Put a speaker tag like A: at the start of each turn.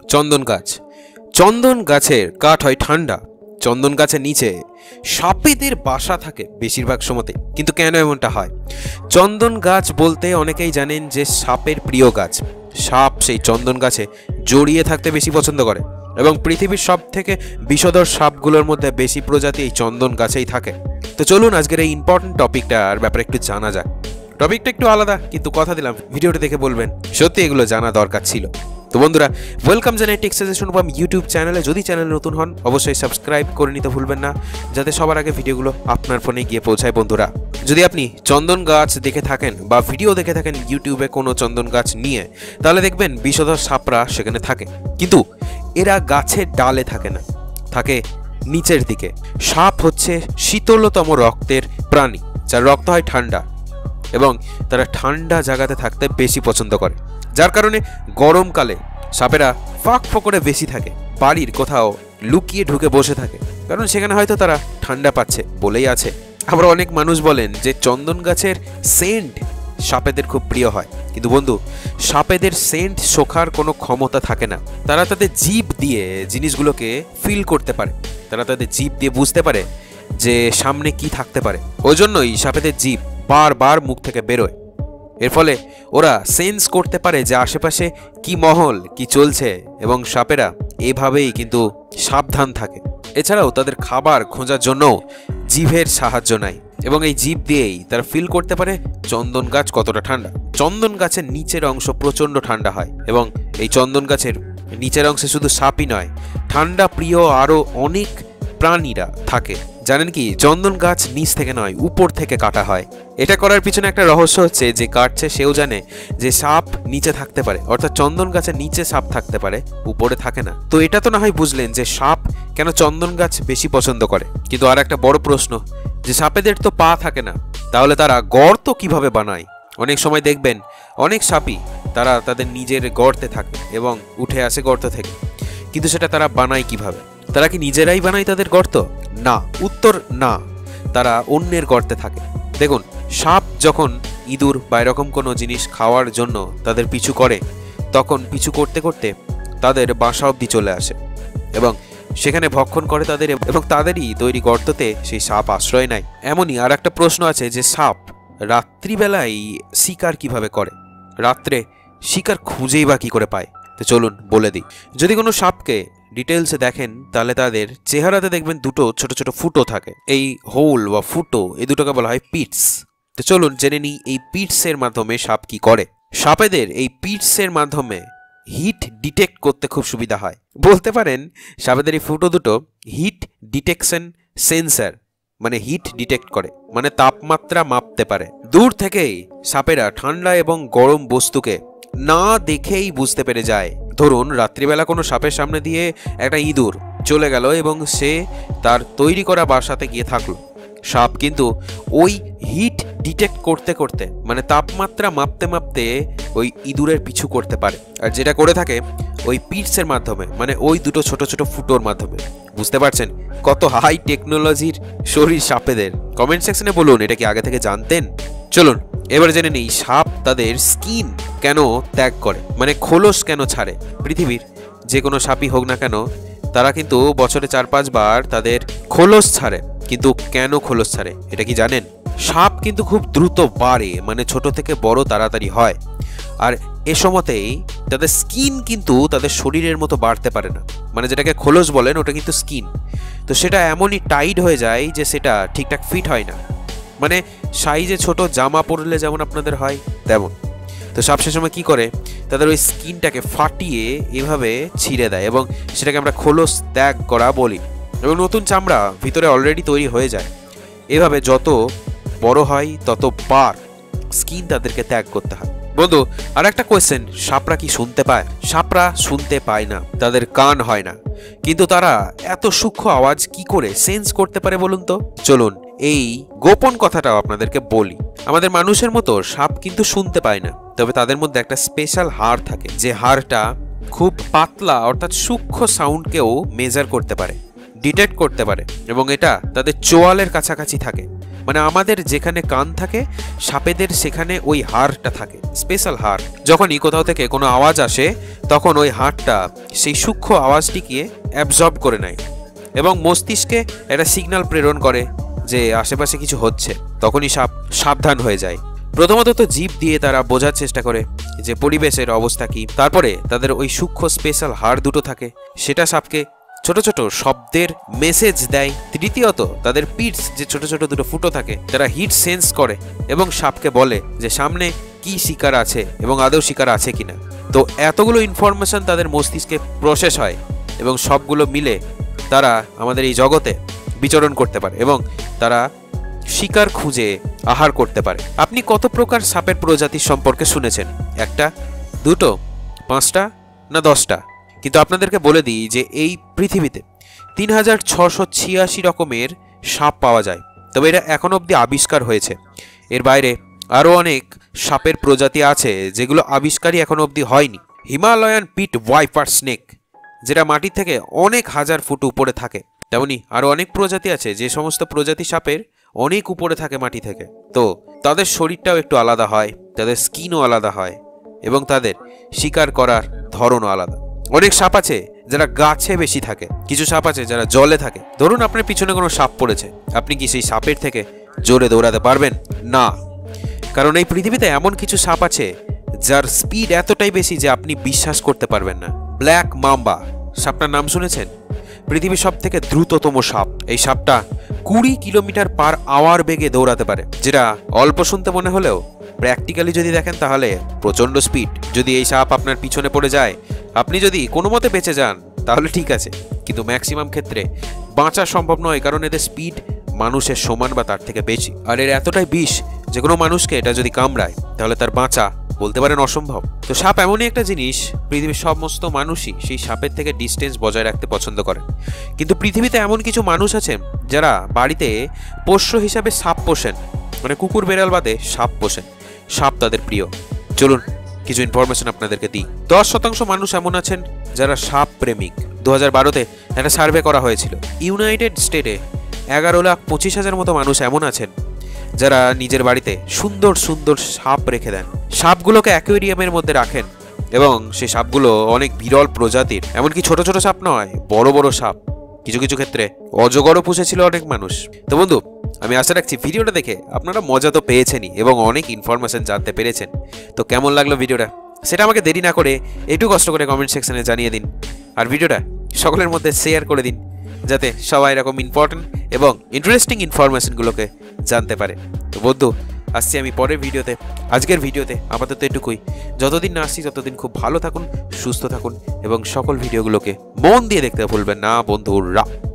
A: চন্দন গাছ। চন্দন গাছের কাঠ হয় ঠান্ডা। চন্দন গাছের নিচে সাপেদের বাসা থাকে বেশিরভাগ সময়তে। কিন্তু কেন এমনটা হয়? চন্দন গাছ বলতে অনেকেই জানেন যে সাপের প্রিয় গাছ। সাপ সেই চন্দন গাছে জড়িয়ে থাকতে বেশি পছন্দ করে এবং পৃথিবীর সব থেকে বিষধর সাপগুলোর মধ্যে বেশি প্রজাতি এই চন্দন গাছেই থাকে। তো চলুন আজকের এই ইম্পর্টেন্ট টপিকটার ব্যাপারে একটু জানা যাক। টপিকটা একটু আলাদা, কিন্তু কথা দিলাম ভিডিওটা দেখে বলবেন সত্যি এগুলো জানা দরকার ছিল। তো বন্ধুরা, ওয়েলকাম জানাই টেক সাজেশন অনুপম ইউটিউব চ্যানেলে। যদি চ্যানেলে নতুন হন অবশ্যই সাবস্ক্রাইব করে নিতে ভুলবেন না, যাতে সবার আগে ভিডিওগুলো আপনার ফোনে গিয়ে পৌঁছায়। বন্ধুরা, যদি আপনি চন্দন গাছ দেখে থাকেন বা ভিডিও দেখে থাকেন ইউটিউবে কোনো চন্দন গাছ নিয়ে, তাহলে দেখবেন বিষধর সাপরা সেখানে থাকে। কিন্তু এরা গাছের ডালে থাকে না, থাকে নিচের দিকে। সাপ হচ্ছে শীতলতম রক্তের প্রাণী, যার রক্ত হয় ঠান্ডা এবং তারা ঠান্ডা জায়গাতে থাকতে বেশি পছন্দ করে। যার কারণে গরমকালে সাপেরা ফাঁক ফোকরে বেশি থাকে, বাড়ির কোথাও লুকিয়ে ঢুকে বসে থাকে, কারণ সেখানে হয়তো তারা ঠান্ডা পাচ্ছে বলেই আছে। আমরা অনেক মানুষ বলেন যে চন্দন গাছের সেন্ট সাপেদের খুব প্রিয় হয়, কিন্তু বন্ধু, সাপেদের সেন্ট শোকার কোনো ক্ষমতা থাকে না। তারা তাদের জিভ দিয়ে জিনিসগুলোকে ফিল করতে পারে, তারা তাদের জিভ দিয়ে বুঝতে পারে যে সামনে কি থাকতে পারে। ওই জন্যই সাপেদের জিভ বারবার মুখ থেকে বেরোয়। এর ফলে ওরা সেন্স করতে পারে যে আশেপাশে কি মহল কি চলছে, এবং সাপেরা এভাবেই কিন্তু সাবধান থাকে। এছাড়াও তাদের খাবার খোঁজার জন্য জিভের সাহায্য নেয় এবং এই জিভ দিয়েই তারা ফিল করতে পারে চন্দন গাছ কতটা ঠান্ডা। চন্দন গাছের নিচের অংশ প্রচণ্ড ঠান্ডা হয় এবং এই চন্দন গাছের নিচের অংশে শুধু সাপই নয়, ঠান্ডা প্রিয় আরও অনেক প্রাণীরা থাকে। জানেন কি, চন্দন গাছ নিচ থেকে নয় উপর থেকে কাটা হয়। এটা করার পিছনে একটা রহস্য হচ্ছে যে কাটছে সেও জানে যে সাপ নিচে থাকতে পারে, অর্থাৎ চন্দন গাছের নিচে সাপ থাকতে পারে, উপরে থাকে না। তো এটা তো না হয় বুঝলেন যে সাপ কেন চন্দন গাছ বেশি পছন্দ করে। কিন্তু আর একটা বড় প্রশ্ন, যে সাপেদের তো পা থাকে না, তাহলে তারা গর্ত কিভাবে বানায়? অনেক সময় দেখবেন অনেক সাপই তারা তাদের নিজের গর্তে থাকে এবং উঠে আসে গর্ত থেকে, কিন্তু সেটা তারা বানায় কিভাবে? তারা কি নিজেরাই বানায় তাদের গর্ত? না, উত্তর না, তারা অন্যের গর্তে থাকে। দেখুন, সাপ যখন ইঁদুর বা এরকম কোনো জিনিস খাওয়ার জন্য তাদের পিছু করে, তখন পিছু করতে করতে তাদের বাসা অবধি চলে আসে এবং সেখানে ভক্ষণ করে তাদের, এবং তাদেরই তৈরি গর্ততে সেই সাপ আশ্রয় নেয়। এমনই আর একটা প্রশ্ন আছে যে সাপ রাত্রিবেলায় শিকার কিভাবে করে? রাত্রে শিকার খুঁজেই বা কী করে পায়? তো চলুন বলে দিই। যদি কোনো সাপকে ডিটেলসে দেখেন, তাহলে তাদের চেহারাতে দেখবেন দুটো ছোট ছোট ফুটো থাকে। এই হোল বা ফুটো, এই দুটোকে বলা হয় পিটস। তো চলুন জেনে নিই এই পিটসের মাধ্যমে সাপ কি করে। সাপেদের এই পিটসের মাধ্যমে হিট ডিটেক্ট করতে খুব সুবিধা হয়। বলতে পারেন সাপেদের এই ফুটো দুটো হিট ডিটেকশন সেন্সার, মানে হিট ডিটেক্ট করে, মানে তাপমাত্রা মাপতে পারে। দূর থেকেই সাপেরা ঠান্ডা এবং গরম বস্তুকে না দেখেই বুঝতে পেরে যায়। ধরুন রাত্রিবেলা কোনো সাপের সামনে দিয়ে একটা ইঁদুর চলে গেল এবং সে তার তৈরি করা বাসাতে গিয়ে থাকলো। সাপ কিন্তু ওই হিট ডিটেক্ট করতে করতে, মানে তাপমাত্রা মাপতে মাপতে ওই ইঁদুরের পিছু করতে পারে, আর যেটা করে থাকে ওই পিটসের মাধ্যমে, মানে ওই দুটো ছোট ছোট ফুটোর মাধ্যমে। বুঝতে পারছেন কত হাই টেকনোলজির শরীর সাপেদের? কমেন্ট সেকশনে বলুন, এটা কি আগে থেকে জানতেন? চলুন এবার জেনে নেই সাপ তাদের স্কিন কেন ত্যাগ করে, মানে খোলস কেন ছাড়ে। পৃথিবীর যে কোনো সাপই হোক না কেন, তারা কিন্তু বছরে 4-5 বার তাদের খোলস ছাড়ে। কিন্তু কেন খোলস ছাড়ে এটা কি জানেন? সাপ কিন্তু খুব দ্রুত বাড়ে, মানে ছোট থেকে বড় তাড়াতাড়ি হয়, আর এ সময়তেই তাদের স্কিন কিন্তু তাদের শরীরের মতো বাড়তে পারে না, মানে যেটাকে খোলস বলেন ওটা কিন্তু স্কিন। তো সেটা এমনই টাইট হয়ে যায় যে সেটা ঠিকঠাক ফিট হয় না, মানে সাইজে ছোট জামা পরলে যেমন আপনাদের হয় তেমন। তো সাপ সে সময় কী করে, তাদের ওই স্কিনটাকে ফাটিয়ে এভাবে ছিঁড়ে দেয় এবং সেটাকে আমরা খোলস ত্যাগ করা বলি, এবং নতুন চামড়া ভিতরে অলরেডি তৈরি হয়ে যায়। এভাবে যত বড় হয় তত বার স্কিন তাদেরকে ত্যাগ করতে হয়। বন্ধু, আর একটা কোয়েশ্চেন, সাপরা কি শুনতে পায়? সাপরা শুনতে পায় না, তাদের কান হয় না, কিন্তু তারা এত সূক্ষ্ম আওয়াজ কি করে সেন্স করতে পারে বলুন তো? চলুন এই গোপন কথাটাও আপনাদেরকে বলি। আমাদের মানুষের মতো সাপ কিন্তু শুনতে পায় না, তবে তাদের মধ্যে একটা স্পেশাল হাড় থাকে, যে হাড়টা খুব পাতলা, অর্থাৎ সূক্ষ্ম সাউন্ডকেও মেজার করতে পারে, ডিটেক্ট করতে পারে, এবং এটা তাদের চোয়ালের কাছাকাছি থাকে। মানে আমাদের যেখানে কান থাকে, সাপেদের সেখানে ওই হাড়টা থাকে, স্পেশাল হাড়। যখনই কোথাও থেকে কোনো আওয়াজ আসে, তখন ওই হাড়টা সেই সূক্ষ্ম আওয়াজটিকে অ্যাবজর্ব করে নেয় এবং মস্তিষ্কে একটা সিগন্যাল প্রেরণ করে যে আশেপাশে কিছু হচ্ছে। তখনই সাপ সাবধান হয়ে যায়। প্রথমত তো জিভ দিয়ে তারা বোঝার চেষ্টা করে যে পরিবেশের অবস্থা কি। তারপরে তাদের ওই সূক্ষ্ম স্পেশাল হাড় দুটো থাকে, সেটা সাপকে ছোট ছোট শব্দের মেসেজ দেয়। তৃতীয়ত তাদের পিটস যে ছোট ছোট দুটো ফুটো থাকে, তারা হিট সেন্স করে এবং সাপকে বলে যে সামনে কি শিকার আছে এবং আদৌ শিকার আছে কিনা। তো এতগুলো ইনফরমেশন তাদের মস্তিষ্কে প্রসেস হয় এবং সবগুলো মিলে তারা আমাদের এই জগতে বিচরণ করতে পারে এবং তারা শিকার খুঁজে আহার করতে পারে। আপনি কত প্রকার সাপের প্রজাতির সম্পর্কে শুনেছেন? একটা, দুটো, 5টা না 10টা? কিন্তু আপনাদেরকে বলে দিই যে এই পৃথিবীতে 3686 রকমের সাপ পাওয়া যায়, তবে এটা এখন অবধি আবিষ্কার হয়েছে। এর বাইরে আরও অনেক সাপের প্রজাতি আছে যেগুলো আবিষ্কারই এখন অবধি হয়নি। হিমালয়ান পিট ওয়াইপার স্নেক, যেটা মাটি থেকে অনেক হাজার ফুট উপরে থাকে। তেমনি আরও অনেক প্রজাতি আছে যে সমস্ত প্রজাতি সাপের অনেক উপরে থাকে মাটি থেকে। তো তাদের শরীরটাও একটু আলাদা হয়, তাদের স্কিনও আলাদা হয় এবং তাদের শিকার করার ধরনও আলাদা। অনেক সাপ আছে যারা গাছে বেশি থাকে, কিছু সাপ আছে যারা জলে থাকে। ধরুন আপনার পিছনে কোনো সাপ পড়েছে, আপনি কি সেই সাপের থেকে জোরে দৌড়াতে পারবেন? না, কারণ এই পৃথিবীতে এমন কিছু সাপ আছে যার স্পিড এতটাই বেশি যে আপনি বিশ্বাস করতে পারবেন না। ব্ল্যাক মাম্বা সাপটার নাম শুনেছেন? পৃথিবীর সব থেকে দ্রুততম সাপ। এই সাপটা 20 কিলোমিটার পার আওয়ার বেগে দৌড়াতে পারে, যেটা অল্প শুনতে মনে হলেও প্র্যাকটিক্যালি যদি দেখেন তাহলে প্রচণ্ড স্পিড। যদি এই সাপ আপনার পিছনে পড়ে যায়, আপনি যদি কোনো মতে বেঁচে যান তাহলে ঠিক আছে, কিন্তু ম্যাক্সিমাম ক্ষেত্রে বাঁচা সম্ভব নয়, কারণ এদের স্পিড মানুষের সমান বা তার থেকে বেশি। আর এর এতটাই বিষ যে কোনো মানুষকে এটা যদি কামড়ায় তাহলে তার বাঁচা বলতে পারেন অসম্ভব। তো সাপ এমনই একটা জিনিস, পৃথিবীর সমস্ত মানুষই সেই সাপের থেকে ডিস্টেন্স বজায় রাখতে পছন্দ করেন। কিন্তু পৃথিবীতে এমন কিছু মানুষ আছেন যারা বাড়িতে পোষ্য হিসাবে সাপ পোষেন, মানে কুকুর বেড়াল বাদে সাপ পোষেন। সাপ তাদের প্রিয়। চলুন কিছু ইনফরমেশন আপনাদেরকে দিই। 10% মানুষ এমন আছেন যারা সাপ প্রেমিক। 2012-তে একটা সার্ভে করা হয়েছিল। ইউনাইটেড স্টেটে 11,25,000 মতো মানুষ এমন আছেন যারা নিজের বাড়িতে সুন্দর সুন্দর সাপ রেখে দেন। সাপগুলোকে অ্যাকোয়ারিয়ামের মধ্যে রাখেন এবং সেই সাপগুলো অনেক বিরল প্রজাতির, এমনকি ছোট ছোট সাপ নয়, বড় বড় সাপ। কিছু কিছু ক্ষেত্রে অজগরও পুষেছিল অনেক মানুষ। তো বন্ধু, আমি আশা রাখছি ভিডিওটা দেখে আপনারা মজা তো পেয়েছেনই এবং অনেক ইনফরমেশন জানতে পেরেছেন। তো কেমন লাগলো ভিডিওটা সেটা আমাকে দেরি না করে একটু কষ্ট করে কমেন্ট সেকশনে জানিয়ে দিন। আর ভিডিওটা সকলের মধ্যে শেয়ার করে দিন যাতে সবাই এরকম ইম্পর্টেন্ট এবং ইন্টারেস্টিং ইনফরমেশনগুলোকে জানতে পারে। তো বন্ধু, আসছি আমি পরের ভিডিওতে। আজকের ভিডিওতে আপাতত এটুকুই। যতদিন না আসছি ততদিন খুব ভালো থাকুন, সুস্থ থাকুন এবং সকল ভিডিওগুলোকে মন দিয়ে দেখতে ভুলবেন না বন্ধুরা।